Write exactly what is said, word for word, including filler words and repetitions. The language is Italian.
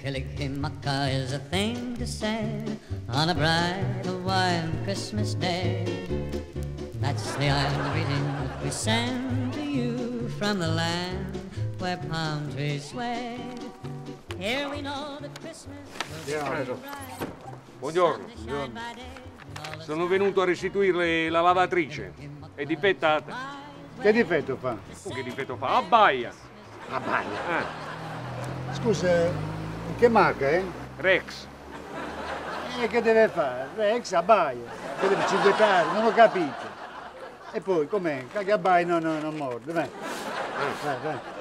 Killikimaka is a thing to say on a bright Hawaiian Christmas day. That's the island greeting that we send to you from the land where palm trees sway. Here we know that Christmas will be bright. Buongiorno. Buongiorno. Sono venuto a restituirle la lavatrice. È difettata. Che difetto fa? Oh, che difetto fa? Abbaia. Abbaia? Eh. Scusa, che marca, eh? Rex. E che deve fare? Rex abbaia. Che deve cinguettare, non ho capito. E poi, com'è? Che abbaia non, non, non morde, vai. Eh. Vai, vai.